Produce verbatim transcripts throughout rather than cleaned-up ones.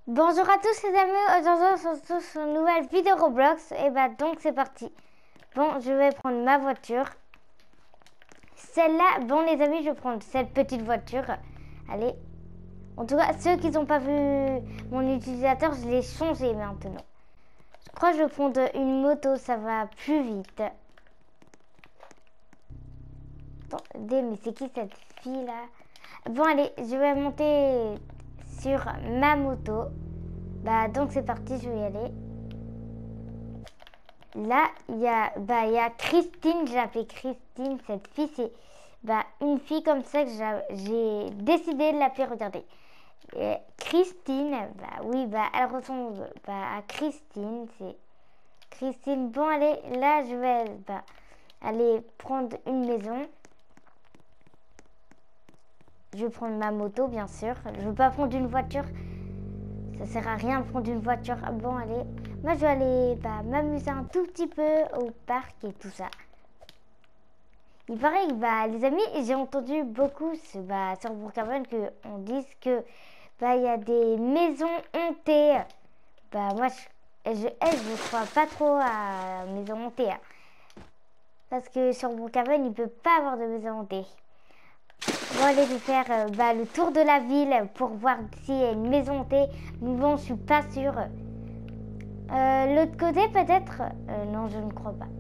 Bonjour à tous les amis, aujourd'hui on se retrouve sur une nouvelle vidéo Roblox. Et bah donc c'est parti. Bon, je vais prendre ma voiture. Celle-là, bon les amis, je vais prendre cette petite voiture. Allez. En tout cas, ceux qui n'ont pas vu mon utilisateur, je l'ai changé maintenant. Je crois que je vais prendre une moto, ça va plus vite. Attendez, mais c'est qui cette fille là? Bon allez, je vais monter sur ma moto. Bah donc c'est parti, je vais y aller. Là, il y a bah il y a Christine, j'ai appelé Christine, cette fille c'est bah une fille comme ça que j'ai décidé de l'appeler, regardez. Et Christine, bah oui, bah elle ressemble bah, à Christine, c'est Christine. Bon allez, là je vais bah, aller prendre une maison. Je vais prendre ma moto bien sûr, je veux pas prendre une voiture. Ça sert à rien de prendre une voiture. Bon, allez. Moi, je vais aller bah, m'amuser un tout petit peu au parc et tout ça. Il paraît que, bah, les amis, j'ai entendu beaucoup bah, sur Brookhaven qu'on dise que bah, y a des maisons hantées. Bah, moi, je, je, je crois pas trop à maisons hantées. Hein. Parce que sur Brookhaven, il peut pas avoir de maison hantée. Bon, allez, je vais faire euh, bah, le tour de la ville pour voir s'il y a une maison hantée. Mais bon, je suis pas sûre. Euh, L'autre côté, peut-être euh, non, je ne crois pas.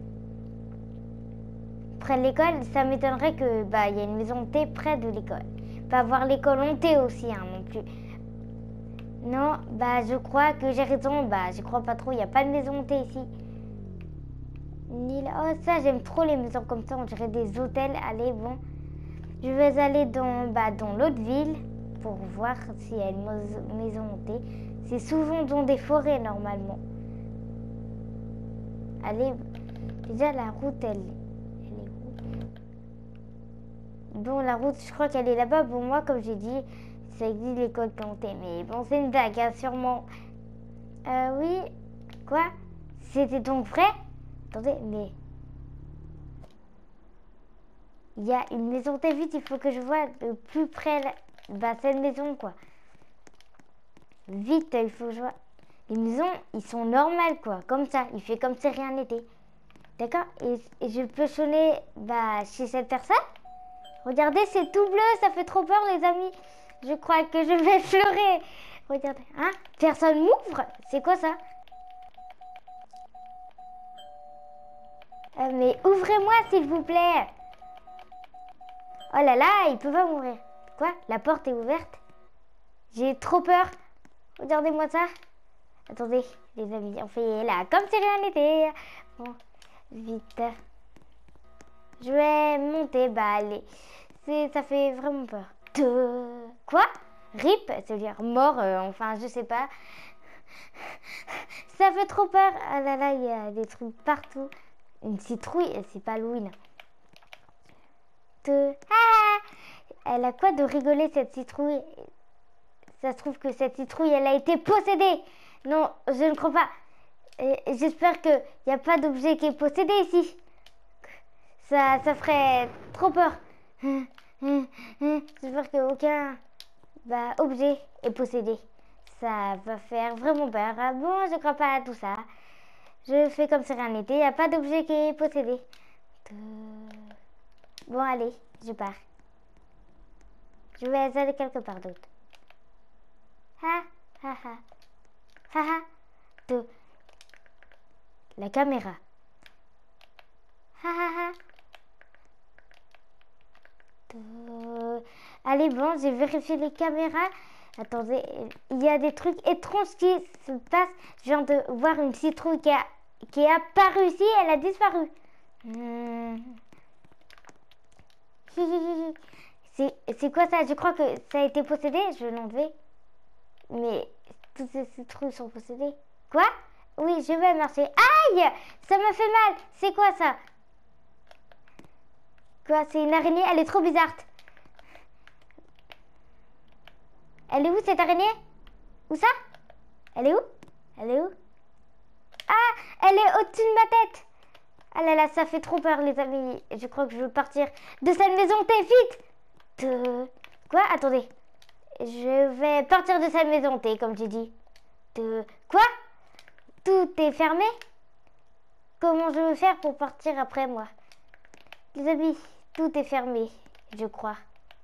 Près de l'école, ça m'étonnerait que bah, y ait une maison hantée près de l'école. Pas voir l'école hantée aussi, hein, non plus. Non, bah, je crois que j'ai raison. Bah, je crois pas trop. Il n'y a pas de maison hantée ici. Ni là. Oh, ça, j'aime trop les maisons comme ça. On dirait des hôtels. Allez, bon. Je vais aller dans, bah, dans l'autre ville pour voir s'il y a une maison hantée. C'est souvent dans des forêts normalement. Allez, déjà la route, elle, elle est où? Bon, la route, je crois qu'elle est là-bas. Bon, moi, comme j'ai dit, ça existe l'école hantée. Mais bon, c'est une blague, hein, sûrement. Euh, oui. Quoi? C'était donc vrai? Attendez, mais... il y a une maison hantée, vite, il faut que je vois de plus près bah, cette maison, quoi. Vite, il faut que je vois. Les maisons, ils sont normales, quoi. Comme ça, il fait comme si rien n'était. D'accord, et, et je peux sonner bah, chez cette personne. Regardez, c'est tout bleu, ça fait trop peur, les amis. Je crois que je vais pleurer. Regardez, hein? Personne m'ouvre? C'est quoi ça? euh, Mais ouvrez-moi, s'il vous plaît. Oh là là, il peut pas m'ouvrir. Quoi? La porte est ouverte? J'ai trop peur. Regardez-moi ça. Attendez, les amis, on fait là comme si rien n'était. Bon, vite. Je vais monter. Bah, allez. Ça fait vraiment peur. De... Quoi? Rip, c'est-à-dire mort, euh, enfin, je sais pas. Ça fait trop peur. Ah là là, il y a des trucs partout. Une citrouille, c'est pas Halloween. De... Ah! Elle a quoi de rigoler, cette citrouille? Ça se trouve que cette citrouille, elle a été possédée. Non, je ne crois pas. J'espère qu'il n'y a pas d'objet qui est possédé ici. Ça, ça ferait trop peur. J'espère qu'aucun bah, objet est possédé. Ça va faire vraiment peur. Bon, je ne crois pas à tout ça. Je fais comme si rien n'était. Il n'y a pas d'objet qui est possédé. Bon, allez, je pars. Je vais aller quelque part d'autre. Ha, ha, ha. Ha, ha. De la caméra. Ha, ha, ha. De... Allez, bon, j'ai vérifié les caméras. Attendez, il y a des trucs étranges qui se passent. Je viens de voir une citrouille qui, a, qui est apparue ici. Elle a disparu. Hmm. C'est quoi ça? Je crois que ça a été possédé. Je vais l'enlever. Mais toutes ces citrouilles sont possédées. Quoi? Oui, je vais marcher. Aïe! Ça m'a fait mal. C'est quoi ça? Quoi? C'est une araignée? Elle est trop bizarre. Elle est où cette araignée? Où ça? Elle est où? Elle est où? Ah! Elle est au-dessus de ma tête. Ah là là, ça fait trop peur, les amis. Je crois que je veux partir de cette maison. T'es vite! De... Quoi? Attendez. Je vais partir de cette maison hantée, comme j'ai dit. De... Quoi? Tout est fermé? Comment je vais faire pour partir après moi? Les amis, tout est fermé, je crois.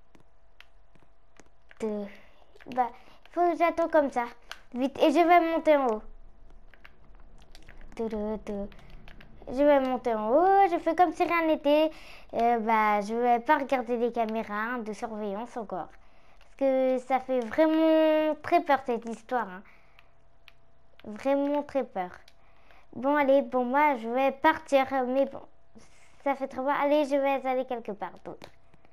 De... Bah, il faut que j'attends comme ça. Vite, et je vais monter en haut. De, de, de. Je vais monter en haut, je fais comme si rien n'était. Euh, bah, je vais pas regarder les caméras de surveillance encore. Parce que ça fait vraiment très peur cette histoire. Hein. Vraiment très peur. Bon, allez, bon, moi, je vais partir. Mais bon, ça fait trop peur. Allez, je vais aller quelque part d'autre.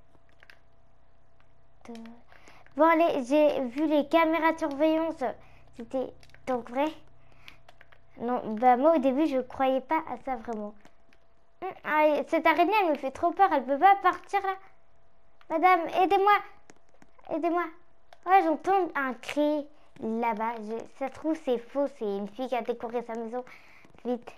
Bon, allez, j'ai vu les caméras de surveillance. C'était donc vrai? Non, bah moi, au début, je croyais pas à ça vraiment. Hum, ah, cette araignée, elle me fait trop peur. Elle peut pas partir là. Madame, aidez-moi. Aidez-moi. Ouais, j'entends un cri là-bas. Je- Ça se trouve, c'est faux. C'est une fille qui a décoré sa maison. Vite.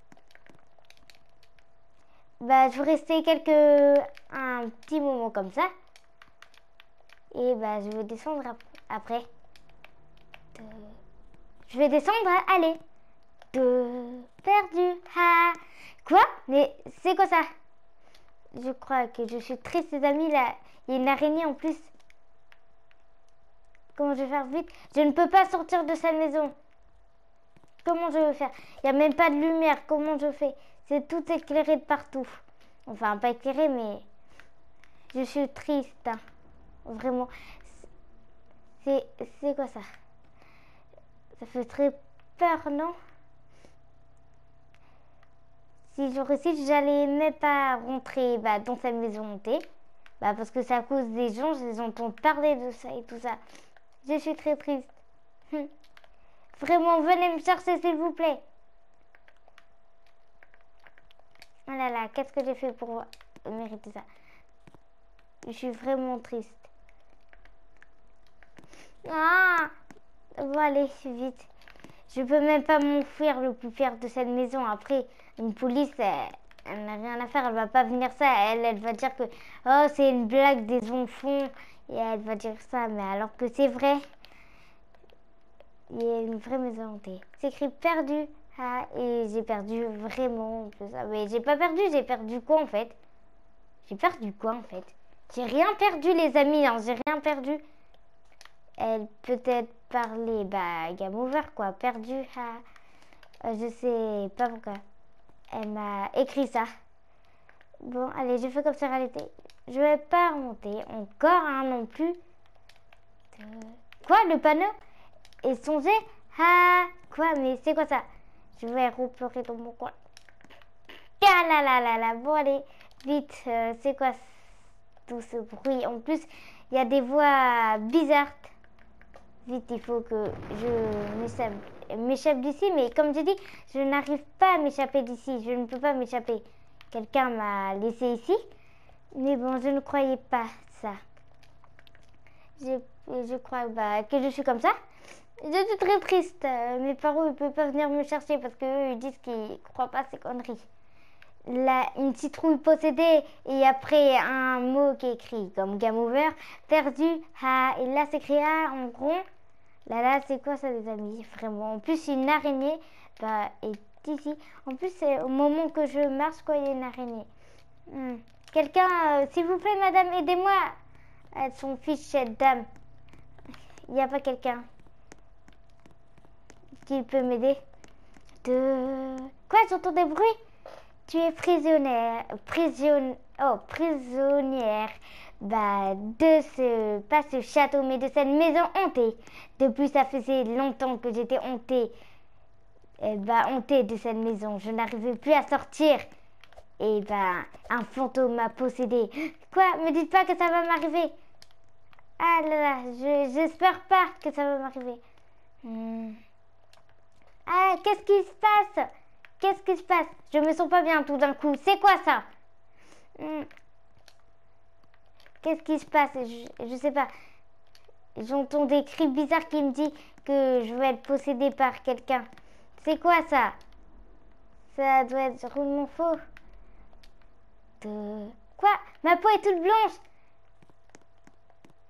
Bah, je vais rester quelques... un petit moment comme ça. Et bah, je vais descendre ap- après. De... Je vais descendre. Hein. Allez. De... Perdu. Ha. Quoi? Mais c'est quoi ça? Je crois que je suis triste, les amis. Là, il y a une araignée en plus. Comment je vais faire vite? Je ne peux pas sortir de cette maison. Comment je vais faire? Il n'y a même pas de lumière. Comment je fais? C'est tout éclairé de partout. Enfin, pas éclairé, mais je suis triste. Hein. Vraiment. C'est c'est quoi ça? Ça fait très peur, non? Si je réussis, j'allais même pas rentrer bah, dans cette maison hantée. Bah, parce que c'est à cause des gens, je les entends parler de ça et tout ça. Je suis très triste. Hum. Vraiment, venez me chercher, s'il vous plaît. Oh là là, qu'est-ce que j'ai fait pour mériter ça? Je suis vraiment triste. Ah! Bon, allez, vite. Je peux même pas m'enfuir le plus fier de cette maison. Après, une police, elle, elle n'a rien à faire. Elle va pas venir ça. Elle, elle va dire que oh, c'est une blague des enfants. Et elle va dire ça. Mais alors que c'est vrai. Il y a une vraie maison hantée. C'est écrit perdu. Ah, et j'ai perdu vraiment. Mais j'ai pas perdu. J'ai perdu quoi en fait? J'ai perdu quoi en fait? J'ai rien perdu les amis. Hein, j'ai rien perdu. Elle peut-être parler, bah, game over quoi, perdu, ah, euh, je sais pas pourquoi. Elle m'a écrit ça. Bon, allez, je fais comme ça réalité. Je vais pas remonter encore, hein, non plus. Euh, Quoi, le panneau est songé? Ah, quoi, mais c'est quoi ça? Je vais replorer dans mon coin. Ah là là là là, bon, allez, vite, euh, c'est quoi tout ce bruit? En plus, il y a des voix bizarres. Vite, il faut que je m'échappe d'ici. Mais comme j'ai dit, je n'arrive pas à m'échapper d'ici. Je ne peux pas m'échapper. Quelqu'un m'a laissé ici. Mais bon, je ne croyais pas ça. Je, je crois bah, que je suis comme ça. Je suis très triste. Mes parents ne peuvent pas venir me chercher parce qu'eux, ils disent qu'ils ne croient pas à ces conneries. Là, une citrouille possédée et après un mot qui est écrit comme game over, perdu, ah, et là c'est écrit ah, en rond. Là, là, c'est quoi ça, les amis? Vraiment. En plus, une araignée bah, est ici. En plus, c'est au moment que je marche, quoi, il y a une araignée. Hmm. Quelqu'un, euh, s'il vous plaît, madame, aidez-moi. Elles sont fiches, cette dame. Il n'y a pas quelqu'un qui peut m'aider? De... Quoi, j'entends des bruits? Tu es prisonnière, prison... oh, prisonnière bah, de ce, pas ce château, mais de cette maison hantée. Depuis, ça faisait longtemps que j'étais hantée, eh bah, hantée de cette maison. Je n'arrivais plus à sortir. Et bah, un fantôme m'a possédée. Quoi? Me dites pas que ça va m'arriver. Ah là là, je, j'espère pas que ça va m'arriver. Hmm. Ah, qu'est-ce qui se passe? Qu'est-ce qui se passe? Je me sens pas bien tout d'un coup. C'est quoi ça? Hmm. Qu'est-ce qui se passe? Je, je sais pas. J'entends des cris bizarres qui me disent que je vais être possédée par quelqu'un. C'est quoi ça? Ça doit être roulement faux. De... Quoi? Ma peau est toute blanche.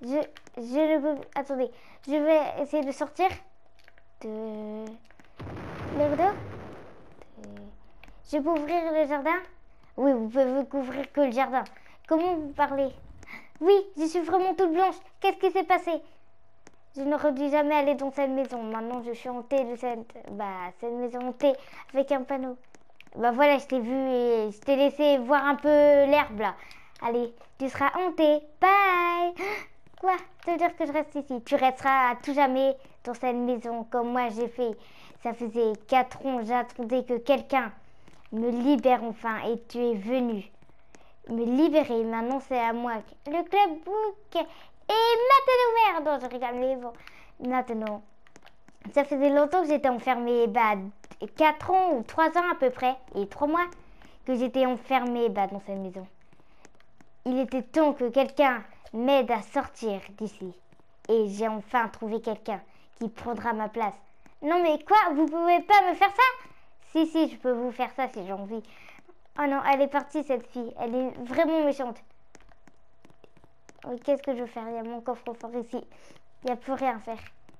Je, je ne peux... Attendez, je vais essayer de sortir de... le rideau. De... Je peux ouvrir le jardin? Oui, vous pouvez couvrir que le jardin. Comment vous parlez? Oui, je suis vraiment toute blanche. Qu'est-ce qui s'est passé? Je n'aurais dû jamais aller dans cette maison. Maintenant, je suis hantée de cette... Bah, cette maison hantée avec un panneau. Bah voilà, je t'ai vu et je t'ai laissé voir un peu l'herbe là. Allez, tu seras hantée. Bye. Quoi? Ça veut dire que je reste ici? Tu resteras à tout jamais dans cette maison comme moi j'ai fait. Ça faisait quatre ans, j'attendais que quelqu'un me libère enfin et tu es venu me libérer. Maintenant c'est à moi. Le club book est maintenant ouvert. Non, je rigole, mais bon. Maintenant, ça faisait longtemps que j'étais enfermée. Bah, quatre ans ou trois ans à peu près. Et trois mois que j'étais enfermée bah, dans cette maison. Il était temps que quelqu'un m'aide à sortir d'ici. Et j'ai enfin trouvé quelqu'un qui prendra ma place. Non mais quoi? Vous pouvez pas me faire ça? Si, si, je peux vous faire ça si j'ai envie. Oh non, elle est partie cette fille. Elle est vraiment méchante. Oui, qu'est-ce que je veux faire? Il y a mon coffre-fort ici. Il n'y a plus rien à faire.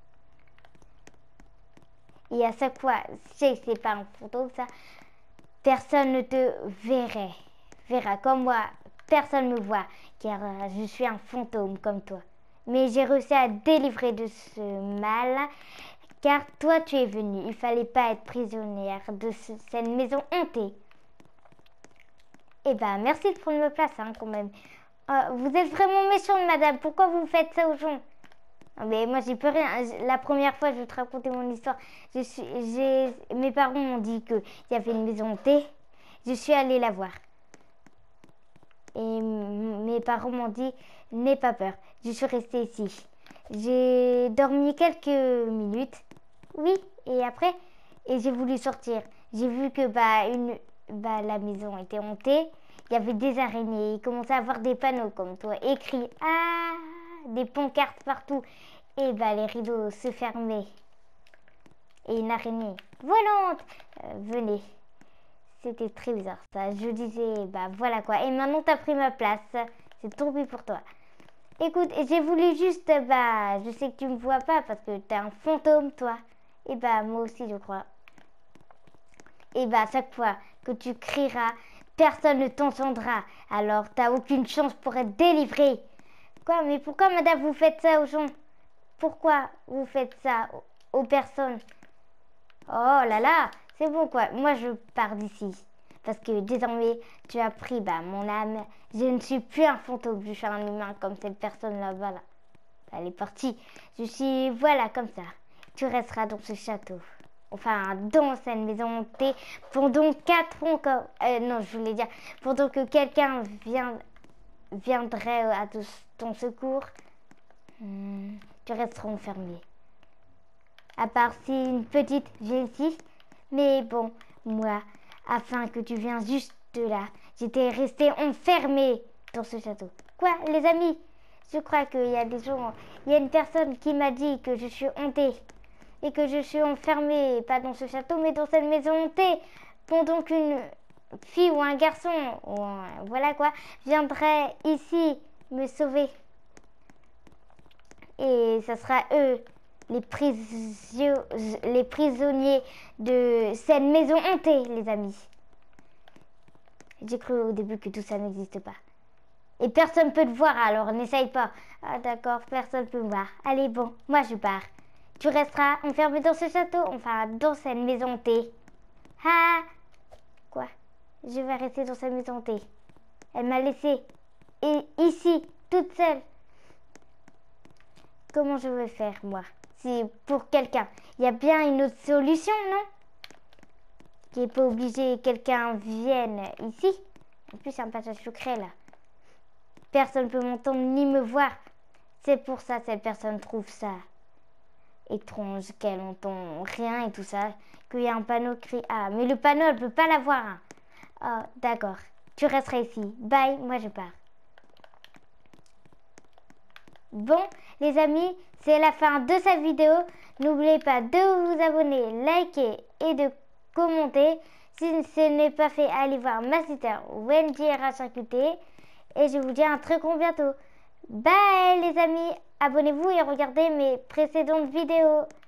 Et à chaque fois, je sais que c'est pas un fantôme ça. Personne ne te verrait. Verra comme moi. Personne ne me voit. Car euh, je suis un fantôme comme toi. Mais j'ai réussi à délivrer de ce mal. Car toi, tu es venu. Il fallait pas être prisonnière de ce, cette maison hantée. Eh ben, merci de prendre ma place, hein, quand même. Euh, vous êtes vraiment méchante, madame. Pourquoi vous faites ça aux gens? Mais moi, j'y peux rien. La première fois, je vais te raconter mon histoire. Je suis, j'ai, mes parents m'ont dit qu'il y avait une maison hantée. Je suis allée la voir. Et mes parents m'ont dit, n'aie pas peur. Je suis restée ici. J'ai dormi quelques minutes. Oui, et après, et j'ai voulu sortir. J'ai vu que bah, une, bah, la maison était hantée. Il y avait des araignées. Il commençait à avoir des panneaux comme toi, écrits. Ah, des pancartes partout. Et bah, les rideaux se fermaient. Et une araignée volante euh, venait. C'était très bizarre ça. Je disais, bah voilà quoi. Et maintenant, t'as pris ma place. C'est tant pis pour toi. Écoute, j'ai voulu juste, bah, je sais que tu me vois pas parce que t'es un fantôme, toi. Et bah, moi aussi, je crois. Et bah, à chaque fois que tu crieras, personne ne t'entendra. Alors, t'as aucune chance pour être délivré. Quoi? Mais pourquoi, madame, vous faites ça aux gens? Pourquoi vous faites ça aux, aux personnes? Oh là là, c'est bon, quoi. Moi, je pars d'ici. Parce que désormais, tu as pris bah, mon âme. Je ne suis plus un fantôme, je suis un humain comme cette personne là-bas. Là. Elle est partie. Je suis, voilà, comme ça. Tu resteras dans ce château. Enfin, dans cette maison hantée pendant quatre ans. Comme, euh, non, je voulais dire, pendant que quelqu'un vient, viendrait à ton secours, hmm, tu resteras enfermé. À part si une petite vient ici. Mais bon, moi, afin que tu viennes juste là, j'étais restée enfermée dans ce château. Quoi, les amis? Je crois qu'il y a des gens... Il y a une personne qui m'a dit que je suis hantée. Et que je suis enfermée, pas dans ce château, mais dans cette maison hantée. Pendant qu'une fille ou un garçon, ou un, voilà quoi, viendrait ici me sauver. Et ça sera eux, les, prisio... les prisonniers de cette maison hantée, les amis. J'ai cru au début que tout ça n'existe pas. Et personne peut te voir, alors n'essaye pas. Ah d'accord, personne peut me voir. Allez, bon, moi je pars. Tu resteras enfermé dans ce château, enfin dans cette maison hantée. Ah! Quoi? Je vais rester dans cette maison hantée. Elle m'a laissée et ici, toute seule. Comment je vais faire, moi? Si pour quelqu'un, il y a bien une autre solution, non? Qui n'est pas obligé que quelqu'un vienne ici. En plus, c'est un passage secret, là. Personne ne peut m'entendre ni me voir. C'est pour ça que cette personne trouve ça étrange, qu'elle entend rien et tout ça. Qu'il y a un panneau écrit Ah, mais le panneau, elle ne peut pas l'avoir. Hein. Oh, d'accord. Tu resteras ici. Bye, moi je pars. Bon, les amis, c'est la fin de cette vidéo. N'oubliez pas de vous abonner, liker et de commenter. Si ce n'est pas fait, allez voir ma sister Wendy R H R Q T. Et je vous dis à un très grand bientôt. Bye les amis, abonnez-vous et regardez mes précédentes vidéos.